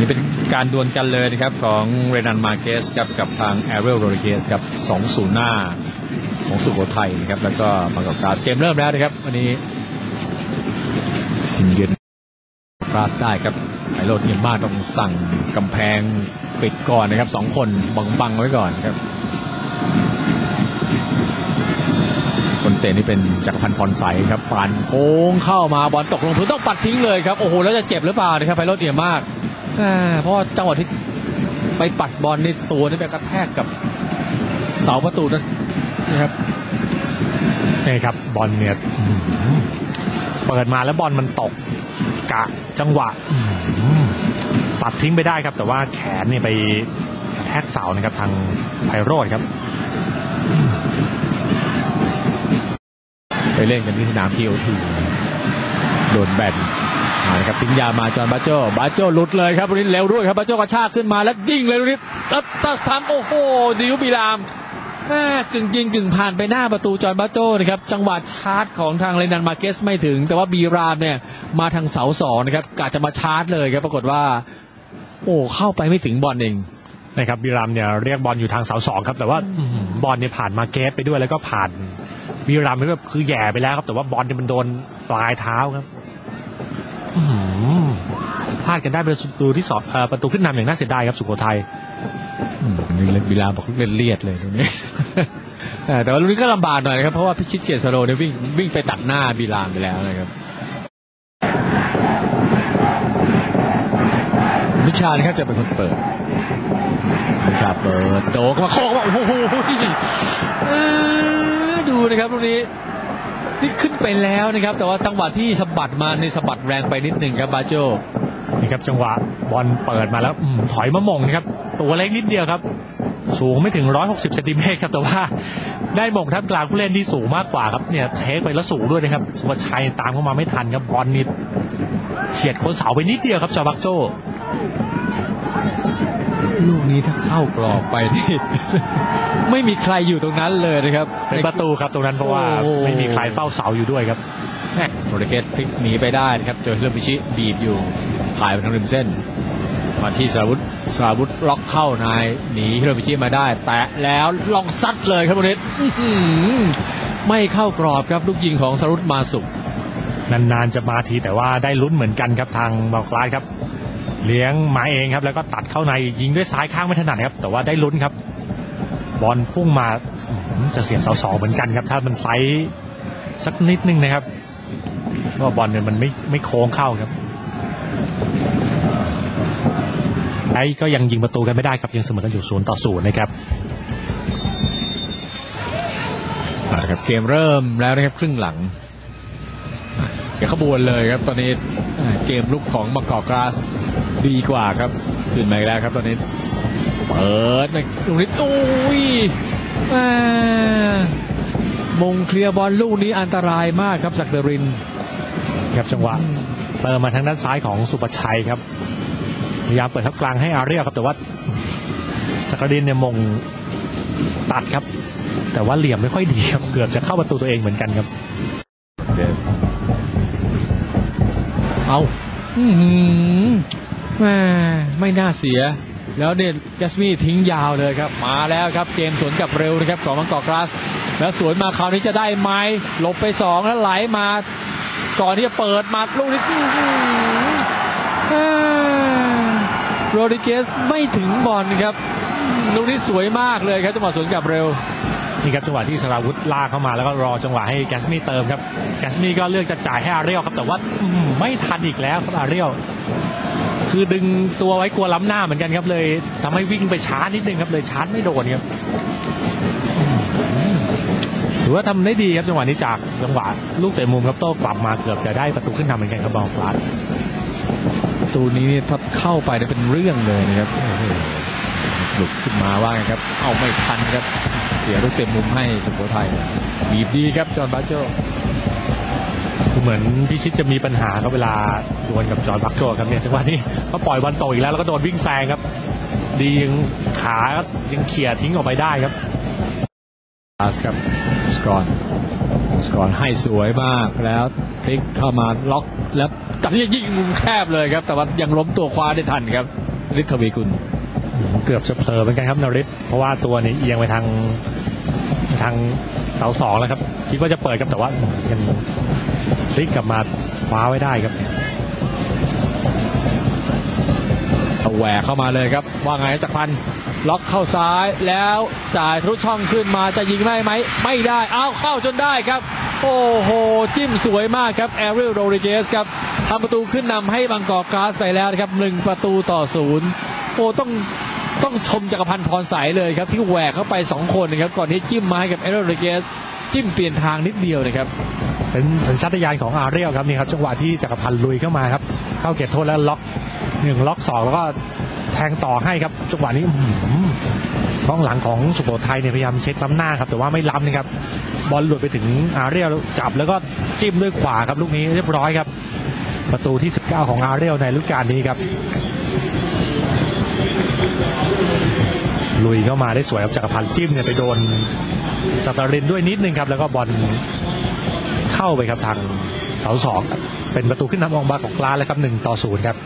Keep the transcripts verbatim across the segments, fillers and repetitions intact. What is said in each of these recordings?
นี้เป็นการดวลกันเลยนะครับของเรนันมาเกสกับกับทางแอเรียลโรดริเกสครับสองศูนย์หน้าของสุโขทัยนะครับแล้วก็บางกอกกราสเกมเริ่มแล้วนะครับวันนี้ทีมเยือนกราสได้ครับไอโรดเงียบมากต้องสั่งกำแพงปิดก่อนนะครับสองคนบังบังไว้ก่อนครับคนเตะนี่เป็นจักรพันธ์พรใสครับปั่นโค้งเข้ามาบอลตกลงพื้นต้องปัดทิ้งเลยครับโอ้โหแล้วจะเจ็บหรือเปล่านะครับไอโรดเงียบมากเพราะจังหวะที่ไปปัดบอลนี่ตัวนี่ไปกระแทกกับเสาประตูนะครับนี่ครับบอลเนี่ยเปิดมาแล้วบอลมันตกกะจังหวะปัดทิ้งไปได้ครับแต่ว่าแขนเนี่ยไปกระแทกเสานะครับทางไพโรจน์ครับไปเล่นกันที่สนามทีโอทีโดนแบนนะครับปิ้งยามาจอนบาโจบาโจหลุดเลยครับวันนี้เร็วด้วยครับบาโจกระชากขึ้นมาแล้วยิงเลยวันนี้แล้วตัดซ้ำโอ้โหดิวบีรามกึ่งยิงกึ่งผ่านไปหน้าประตูจอนบาโจนะครับจังหวะชาร์จของทางเรนันมาเกสไม่ถึงแต่ว่าบีรามเนี่ยมาทางเสาสองนะครับกะจะมาชาร์จเลยครับปรากฏว่าโอ้เข้าไปไม่ถึงบอลเองนะครับบีรามเนี่ยเรียกบอลอยู่ทางเสาสองครับแต่ว่าบอลเนี่ยผ่านมาเกสไปด้วยแล้วก็ผ่านบีรามนี่แบบคือแย่ไปแล้วครับแต่ว่าบอลเนี่ยมันโดนปลายเท้าครับพลาดกันได้เป็นประตูที่สองประตูขึ้นนำอย่างน่าเสียดายครับสุโขทัยนี่เล่นบีรามบอกเล่นเลียดเลยตรงนี้แต่ว่าลูกนี้ก็ลำบากหน่อยนะครับเพราะว่าพิชิตเกียรติสโรเนี่ยวิ่งวิ่งไปตัดหน้าบีรามไปแล้วนะครับวิชานะครับจะเป็นคนเปิดวิชาเปิดโดกมาโค้งโอ้โหดูนะครับลูกนี้นี่ขึ้นไปแล้วนะครับแต่ว่าจังหวะที่สะบัดมาในสะบัดแรงไปนิดหนึ่งครับบาโจนี่ครับจังหวะบอลเปิดมาแล้วถอยมามงนะครับตัวเล็กนิดเดียวครับสูงไม่ถึงหนึ่งร้อยหกสิบเซนติเมตรครับแต่ว่าได้มงท่ามกลางผู้เล่นที่สูงมากกว่าครับเนี่ยเทคไปแล้วสูงด้วยนะครับสุภชัยตามเข้ามาไม่ทันครับบอลนี่เฉียดโคนเสาไปนิดเดียวครับจอบักโจลูกนี้ถ้าเข้ากรอบไปนี่ไม่มีใครอยู่ตรงนั้นเลยนะครับเป็นประตูครับตรงนั้นเพราะว่าไม่มีใครเฝ้าเสาอยู่ด้วยครับโรดริเกสพลิกหนีไปได้นะครับเจอฮิโรมิชิบีบอยู่ถ่ายไปทางริมเส้นมาที่สราวุธสราวุธล็อกเข้านายหนีฮิโรมิชิมาได้แตะแล้วลองซัดเลยครับโรดริเกสไม่เข้ากรอบครับลูกยิงของสราวุธมาสุกนานๆจะมาทีแต่ว่าได้ลุ้นเหมือนกันครับทางบอลคลาสครับเลี้ยงมาเองครับแล้วก็ตัดเข้าในยิงด้วยซ้ายข้างไม่ถนัดครับแต่ว่าได้ลุ้นครับบอลพุ่งมาจะเสียบเสาสองเหมือนกันครับถ้ามันไซส์สักนิดนึงนะครับเพราะบอลเนี่ยมันไม่ไม่โค้งเข้าครับไอ้ก็ยังยิงประตูกันไม่ได้ครับยังเสมอกันอยู่ศูนย์ต่อศูนย์นะครับครับเกมเริ่มแล้วนะครับครึ่งหลังเดี๋ยวขบวนเลยครับตอนนี้เกมลุกของบางกอกกราสดีกว่าครับขึ้นมาแล้วครับตอนนี้เปิดไปตรงนี้โอ้ยมงเคลียร์บอลลูกนี้อันตรายมากครับศักดิ์รินครับจังหวะเติมมาทางด้านซ้ายของสุภชัยครับพยายามเปิดทับกลางให้อาเรียครับแต่ว่าศักดิ์รินเนี่ยมงตัดครับแต่ว่าเหลี่ยมไม่ค่อยดีครับเกือบจะเข้าประตูตัวเองเหมือนกันครับเดสเอาอืมแม่ไม่น่าเสียแล้วเนี่ยแกสมี่ทิ้งยาวเลยครับมาแล้วครับเกมสวนกลับเร็วนะครับของบางกอกกราสแล้วสวนมาคราวนี้จะได้ไหมหลบไปสองแล้วไหลมาก่อนที่จะเปิดมาลูกนี้โรดริเกสไม่ถึงบอลครับลูกนี้สวยมากเลยครับจังหวะสวนกลับเร็วนี่ครับจังหวะที่สราวุธลากเข้ามาแล้วก็รอจังหวะให้แกสมี่เติมครับแกสมี่ก็เลือกจะจ่ายให้อาเรียลครับแต่ว่าไม่ทันอีกแล้วครับอาเรียลคือดึงตัวไว้กลัวล้ำหน้าเหมือนกันครับเลยทำให้วิ่งไปช้านิดนึงครับเลยชาร์จไม่โดนครับถือว่าทำได้ดีครับจังหวะนี้จากจังหวะลูกเตะมุมครับโต้กลับมาเกือบจะได้ประตูขึ้นนำเหมือนกันครับบอลพลาสประตูนี้ถ้าเข้าไปเนี่ยเป็นเรื่องเลยนะครับหลุดขึ้นมาว่าไงครับเอาไม่ทันครับเสียลูกเตะมุมให้สุโขทัยบีบดีครับจอห์นบาโจเหมือนพิชิตจะมีปัญหาครับเวลาดวลกับจอห์นบาโจครับเนี่ยจังหวะนี้เขาปล่อยบอลตกอีกแล้วแล้วก็โดนวิ่งแซงครับดียังขายังเขี่ยทิ้งออกไปได้ครับครับสกอร์สกอร์ให้สวยมากแล้วพลิกเข้ามาล็อกแล้วตัดที่ยิงมุมแคบเลยครับแต่ว่ายังล้มตัวคว้าได้ทันครับฤทธิ์ทวีกุลเกือบจะเผลอเหมือนกันครับนฤทธิ์เพราะว่าตัวนี้เอียงไปทางทางเสาสองแล้วครับคิดว่าจะเปิดครับแต่ว่ายังพลิกกลับมาคว้าไว้ได้ครับแหวกเข้ามาเลยครับว่าไงจักรพันธ์ล็อกเข้าซ้ายแล้วจ่ายทะลุช่องขึ้นมาจะยิงได้ไหมไม่ได้อ้าวเข้าจนได้ครับโอ้โหจิ้มสวยมากครับแอริเอลโรดริเกสครับทำประตูขึ้นนำให้บางกอกก๊าซไปแล้วนะครับหนึ่งประตูต่อศูนย์โอ้ต้องต้องชมจักรพันธ์พรสายเลยครับที่แหวกเข้าไปสองคนนะครับก่อนที่จิ้มมาให้กับแอริเอลโรดริเกสจิ้มเปลี่ยนทางนิดเดียวนะครับเป็นสัญชาตญาณของอาเรียลครับนี่ครับจังหวะที่จักรพันธ์ลุยเข้ามาครับเข้าเขตโทษแล้วล็อกหนึ่งล็อกสองแล้วก็แทงต่อให้ครับจังหวะนี้กองหลังของสุโขทัยเนี่ยพยายามเช็คล้ำหน้าครับแต่ว่าไม่ล้ำนะครับบอลหลุดไปถึงอาเรียลจับแล้วก็จิ้มด้วยขวาครับลูกนี้เรียบร้อยครับประตูที่สิบเก้าของอาเรียลในฤดูกาลนี้ครับลุยเข้ามาได้สวยครับจักรพันธ์จิ้มเนี่ยไปโดนสัตรินด้วยนิดนึงครับแล้วก็บอลเข้าไปครับทางเสาสองเป็นประตูขึ้นนำออกมาของกลาแล้วครับหนึ่งต่อศูนย์ครับ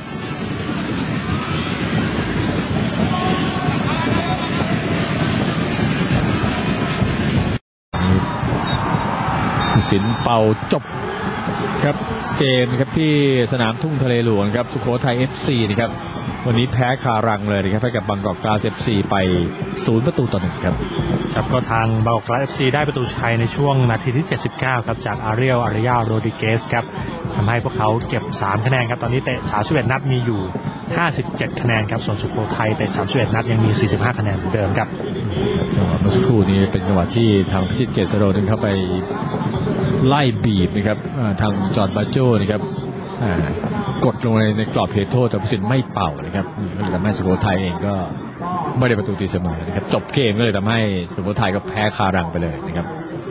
สินเป่าจบครับเกมครับที่สนามทุ่งทะเลหลวงครับสุโขทัย เอฟ ซี นะครับวันนี้แพ้คารังเลยนะครับให้กับบางกอกก๊าซ เอฟ ซี ไปศูนย์ประตูต่อหนึ่งครับครับก็ทางบางกอกก๊าซ เอฟ ซี ได้ประตูชัยในช่วงนาทีที่เจ็ดสิบเก้าครับจากอาเรียลอาริยาโรดิเกสครับทำให้พวกเขาเก็บสามคะแนนครับตอนนี้เตะสามสิบเอ็ดนัดมีอยู่ห้าสิบเจ็ดคะแนนครับส่วนสุโขทัยเตะสามสิบเอ็ดนัดยังมีสี่สิบห้าคะแนนเหมือนเดิมครับจังหวะเมื่อสักครู่นี้เป็นจังหวะที่ทางพิชิตเกษโรนึงเข้าไปไล่บีบนะครับทางจอร์จบาโจ้นะครับกดลงในในกรอบเขตโทษแต่ผู้สินไม่เป่านะครับก็เลยทำให้สุโขทัยเองก็ไม่ได้ประตูตีเสมอนะครับจบเกมก็เลยทำให้สุโขทัยก็แพ้คารังไปเลยนะครับ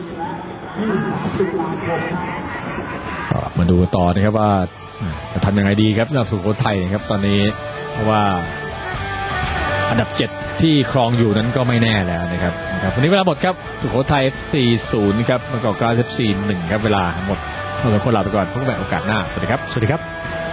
มาดูต่อนะครับว่าจะทำยังไงดีครับสำหรับสุโขทัยนะครับตอนนี้เพราะว่าอันดับเจ็ดที่ครองอยู่นั้นก็ไม่แน่แล้วนะครับวันนี้เวลาหมดครับสุโขทัย สี่ศูนย์ ครับบางกอกก๊าซ เอฟ ซี หนึ่งครับเวลาหมดเราคนลาไปก่อนพบกันใหม่โอกาสหน้าสวัสดีครับสวัสดีครับ